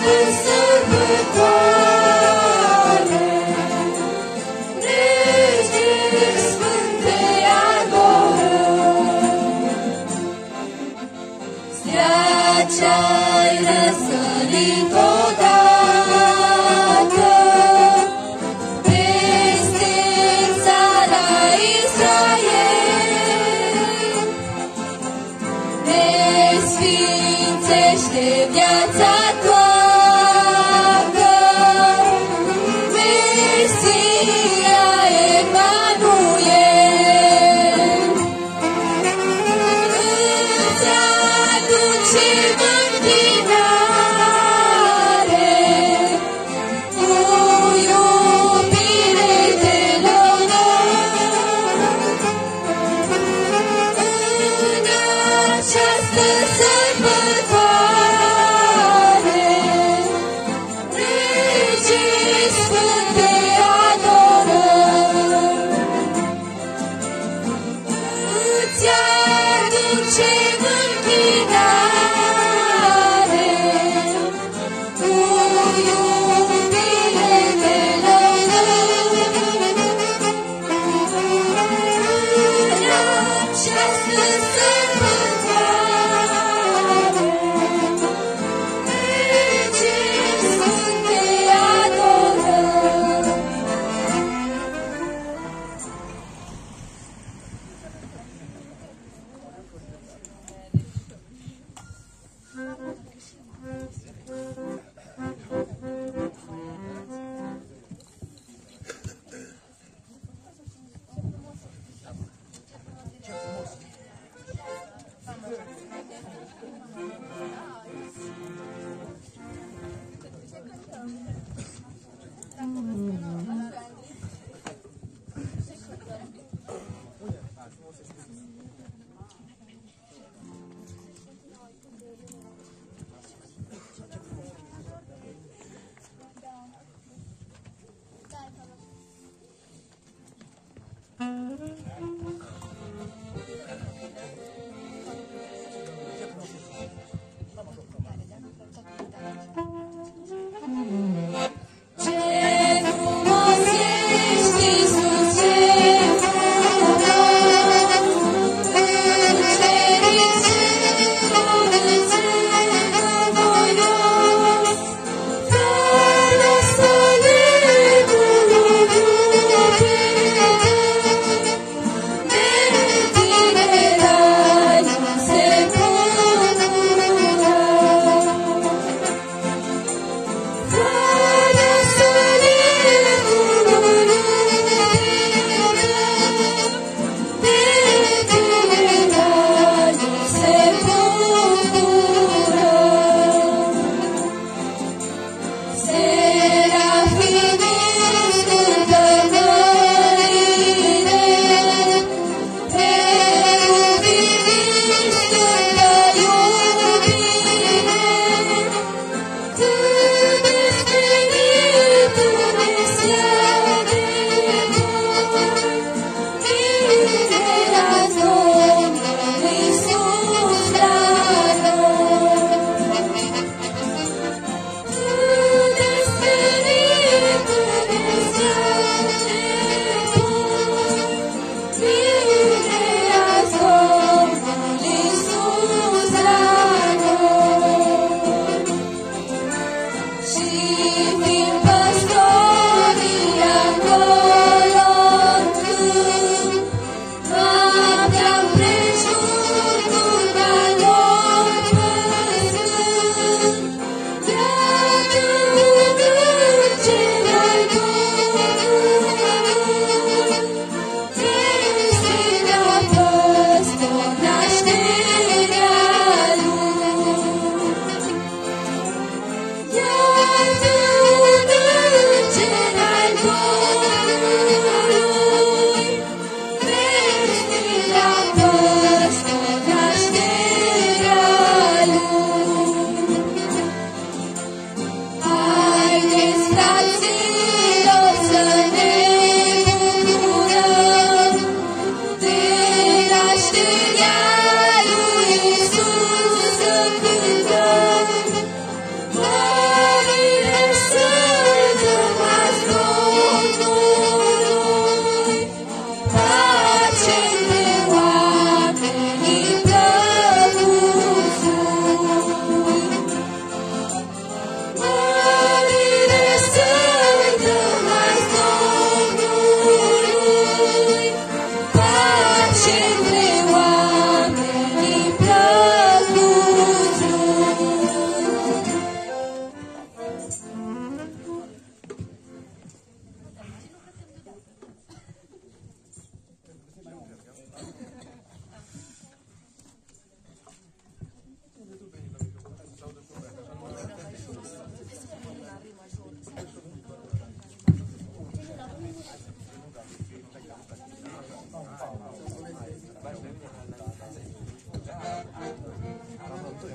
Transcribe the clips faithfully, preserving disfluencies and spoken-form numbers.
Just the same.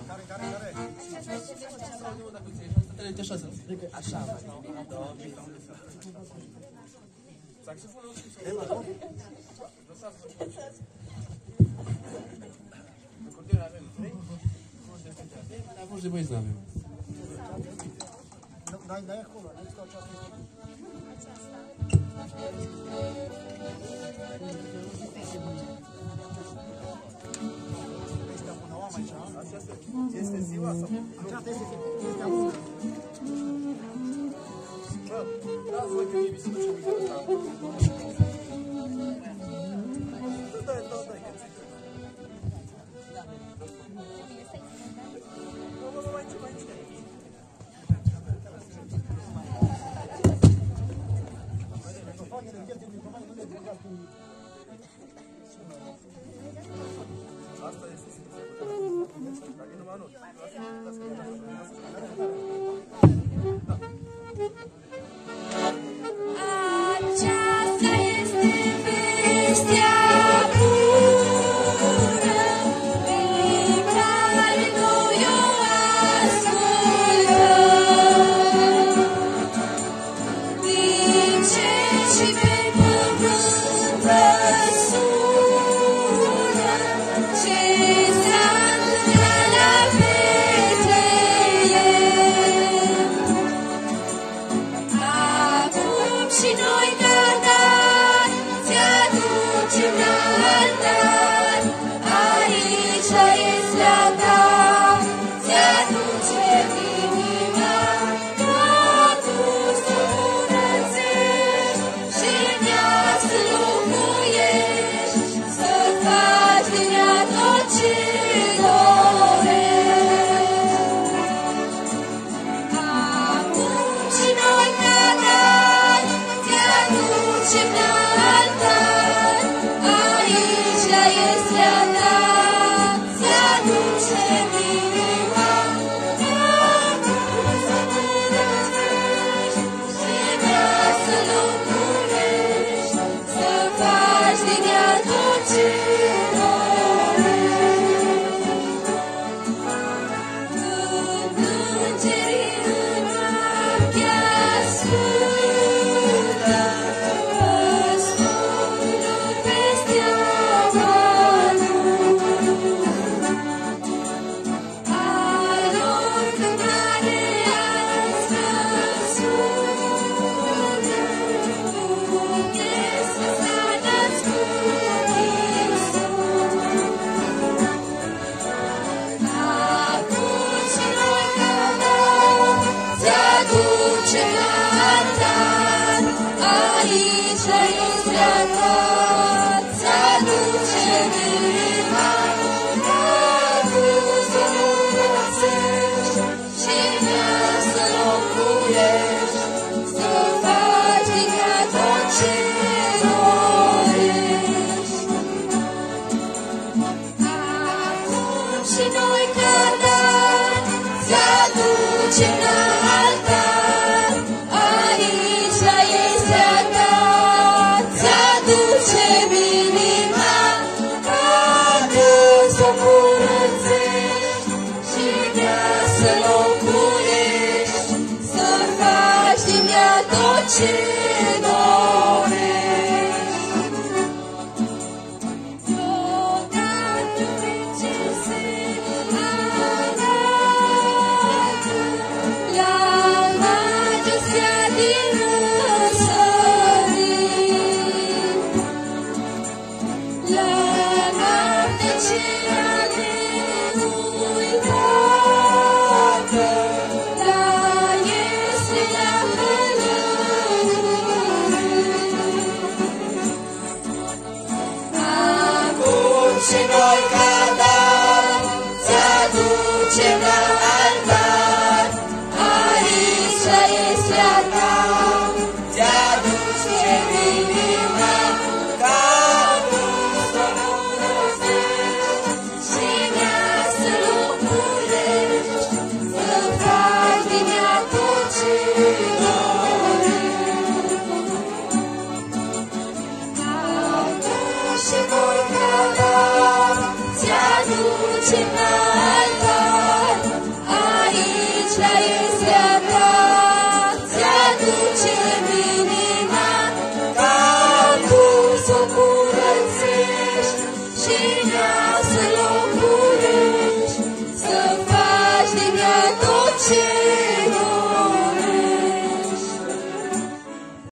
Așa, de băieți n-avem. N-ai acolo, n-ai stau aceasta. Este bună, o am aici. Este ziua sau? Aceasta este bună. Bă, dați voi că mie mi se duce uite ăsta. Dă-i, dă-i, dă-i, că ți-i. Nu, nu, mai ce, mai ce. Asta este situația. Dacă nu mă anunț. Aceasta este vestea bună, pe care noi o ascultăm. Din cer și pe pământ răsună ce s-a întâmplat la Betleem. Acum și noi ca dar ți-aducem la altar, aici la Ieslea ta ți-aducem inima, ca tu să curățești și în ea să locuiești, să faci din ea tot ce dorești. Acum și noi ca dar ți-aducem la altar, aici la Ieslea ta ți-aducem inima, ca tu să curățești și în ea să locuiești, să faci din ea tot ce dorești. Când îngerii în noaptea sfântă răspunsul vestea a lor cântare azi răsună, Dumnezeu s-a născut Iisus. Acum și noi ca dar ți-aducem la altar, aici la Ieslea ta ți-aducem inima, ca tu să curățești și în ea să locuiești, să faci din ea tot ce dorești. Acum și noi ca dar ți-aducem la altar, aici la Ieslea ta ți-aducem inima, ca tu să o curățești și în ea să locuiești, să faci din ea tot ce dorești. Deodată prin cer se arată la majestia din răsărit, la noapte ceea neuitată, la Ieslea călătorit. Acum și noi ca dar ți-aducem la altar, aici la Ieslea ta ți-aducem inima, ca tu să curățești și în ea să locuiești, să faci din ea tot ce dorești. Acum și noi ca dar ți-aducem la altar,